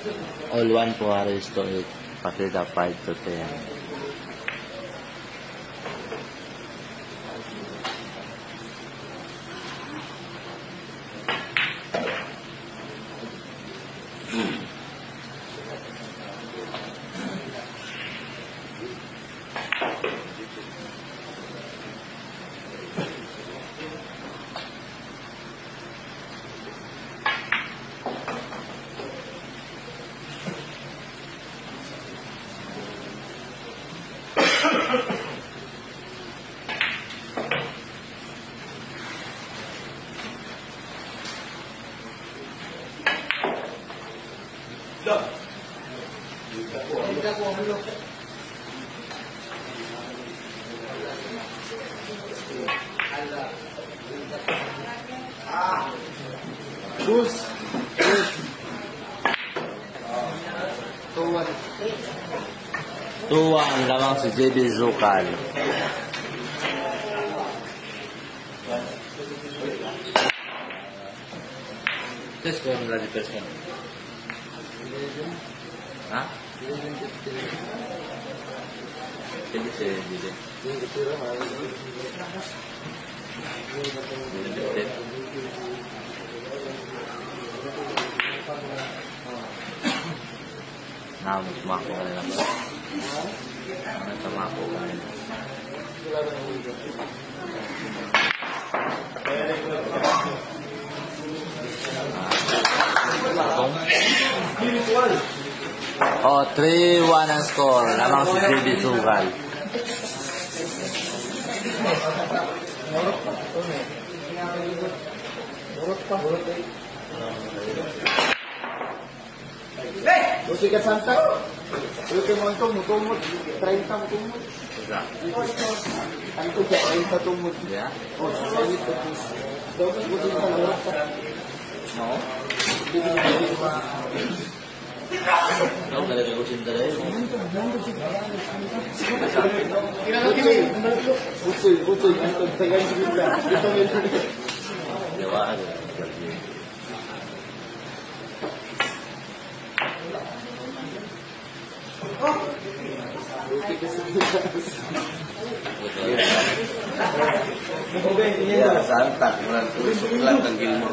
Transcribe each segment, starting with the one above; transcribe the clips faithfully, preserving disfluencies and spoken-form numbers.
All one po raised to eight. Partida five to ten. Bus. Bus. two one lamang si J B Zukal. Test ko nila di person. Ha? Hindi siya hindi. Namus mako ka nila ba? Ano sa mako ka nila? Oh, three one ang score. Lamang si J B Zukal. Musica Santa. Ultimo ito, mutumod. thirty mutumod. Ang ito siya, thirty tumod. Yeah? Oh, sa ito. Dapat ko din ka lang. No? No, talaga ko sinta rin. Butoy, butoy. Ito, tagan sigit ka. Ito, ito. Diba? Ya, santak, bulan tusuk lang ang Gilmore.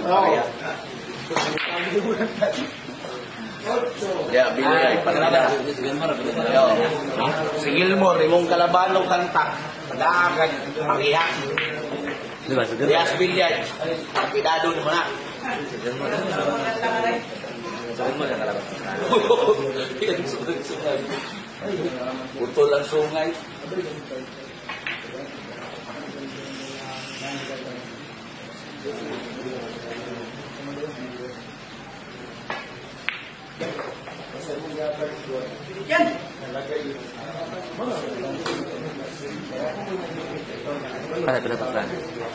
Ya, bilay pagkala. Si Gilmore, imong kalabanong kantak. Pag-aagan, pakiyak. Diba? Sa Dias bilyay. Partidado naman na. Sa mo na kalabas. Yan, sunod-sunod. Putol ang sungay. Yan! Para pinapaklan.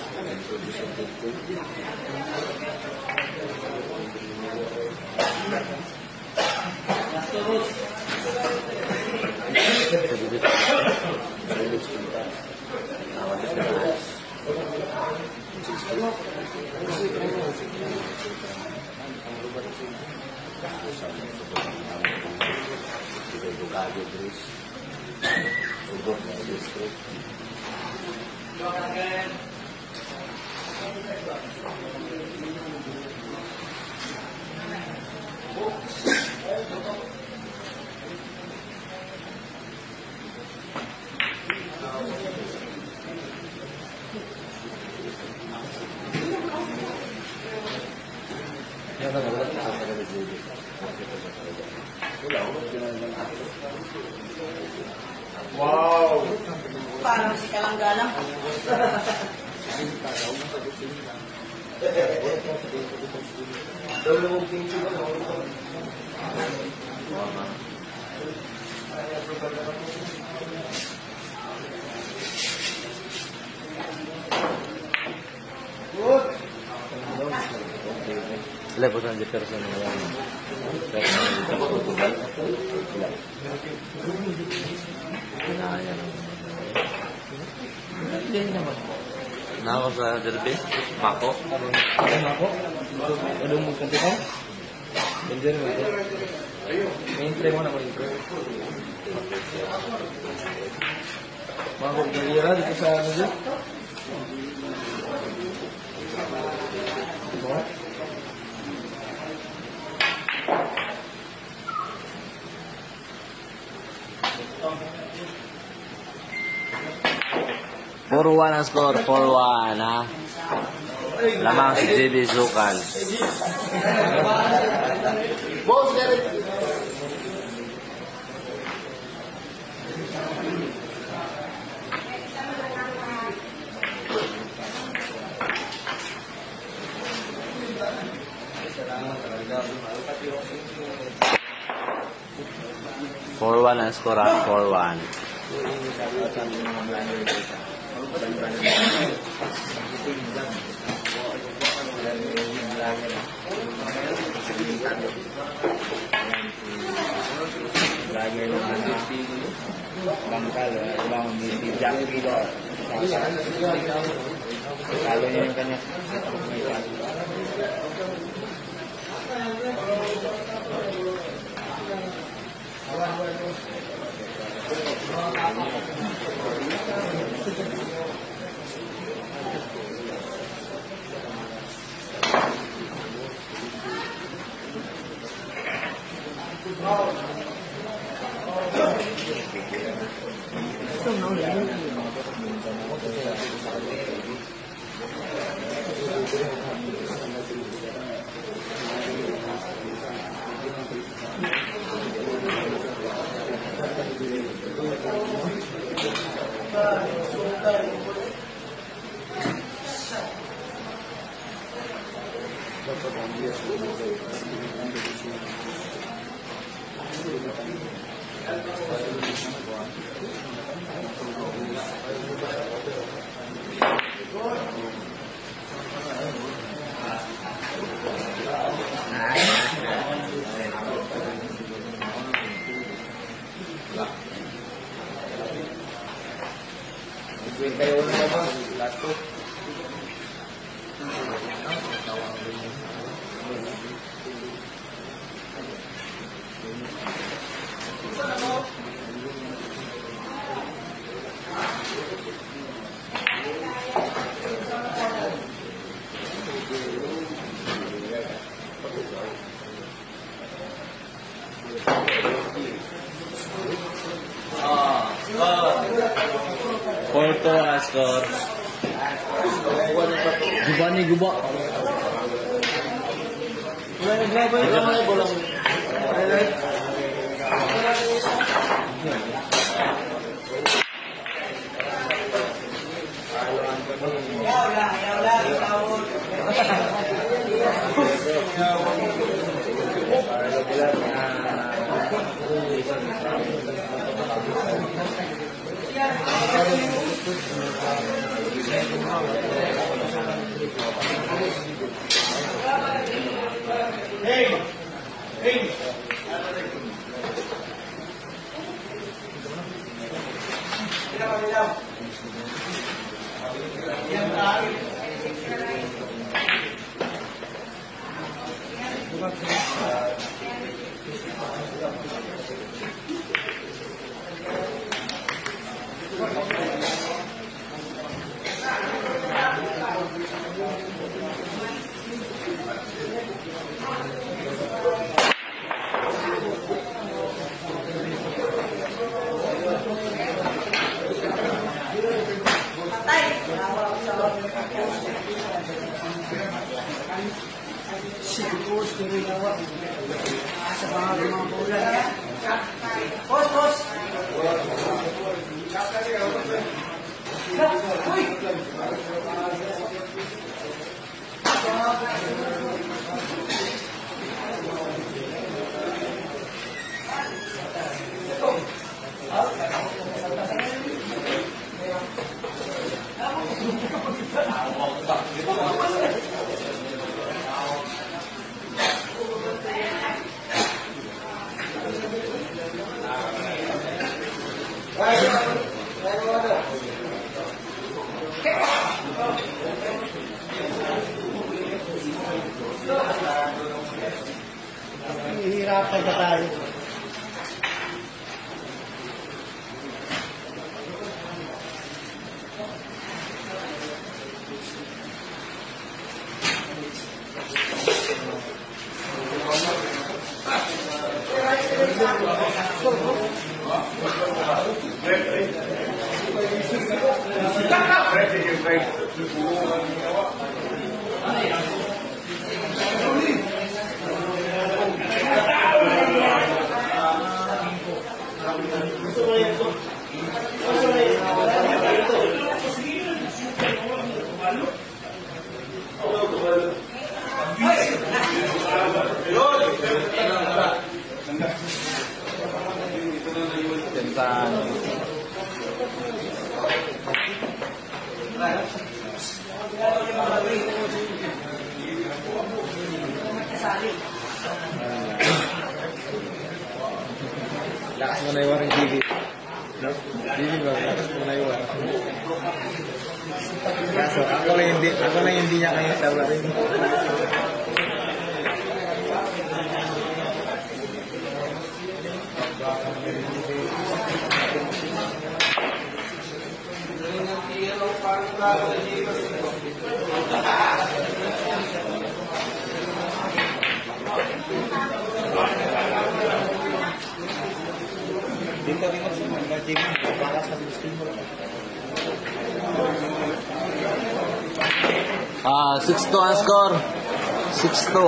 Wow! Parang si Kalanggalang. Lepas di person yang Nah, sa derby, mako. Mako? Ano mo kanto ka? Enjoy mo ito. Main try mo na mag-intro. Mga kong dito sa ano dito. Diba? four one ang score, four one ha. Lamang si J D Zukal. Boss, Derek. four one ang score ha, four one. Lagi naman bangkal, ibang si Jackie do. Kalau niya yung kanya. Kayo na ba? Lato. four two ang score. Guba ni guba. Hey! Hey! Bos, bos. Hey! nahihirapan na tayo. Tentahan. Lakas mo na iwan ng G V. G V ba? Lakas mo na iwan. Kaso, ako na hindi, ako na hindi niya kaya tawarin. Dito rin ako sa mga tingin, para sa listing mo. Ah, six two ang score. six two.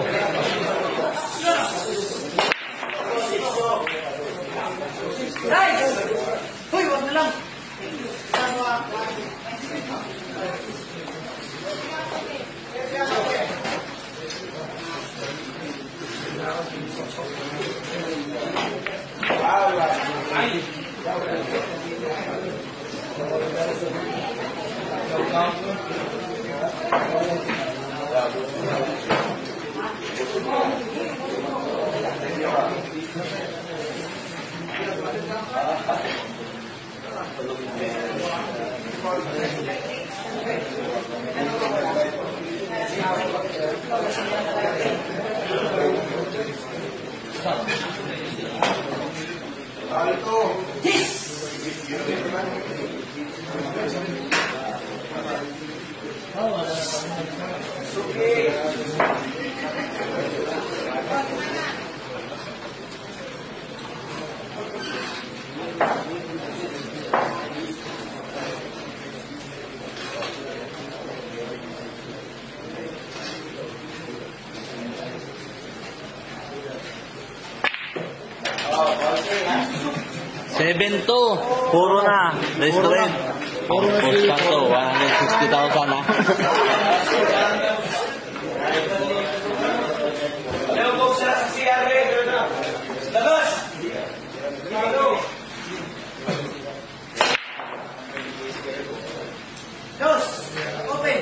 Guys! Hoy, wag na lang. seven two. Puro na. Restaurant. Puro na. Post lang to. one hundred sixty thousand ha. Dos! Open!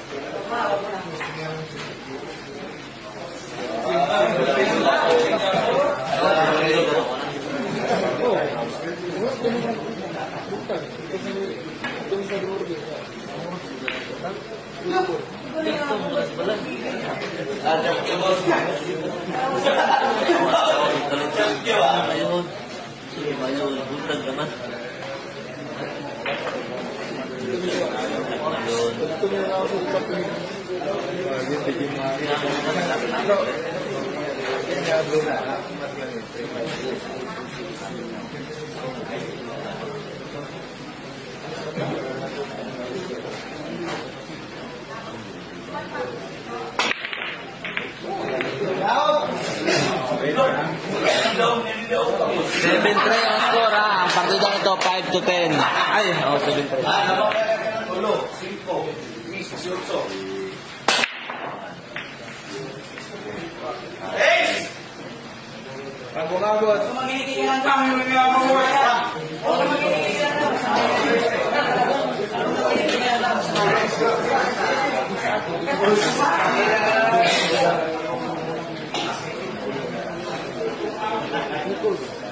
Ayun. Ayun. Buntag naman. seven three ang score ha. Ang partida ito five to ten. Ay, oh, seven three. Pag-umabot. Kung maginikilan ka, kung maginikilan ka, kung maginikilan ka, Nicole.